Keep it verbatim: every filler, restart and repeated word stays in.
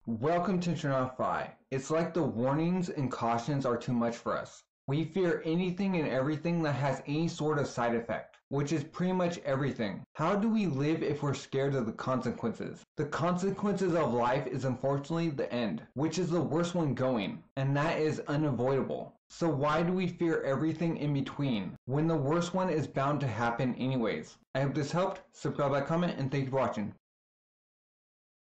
Welcome to Turn Off Fi. It's like the warnings and cautions are too much for us. We fear anything and everything that has any sort of side effect, which is pretty much everything. How do we live if we're scared of the consequences? The consequences of life is unfortunately the end, which is the worst one going, and that is unavoidable. So why do we fear everything in between, when the worst one is bound to happen anyways? I hope this helped. Subscribe, like, comment, and thank you for watching.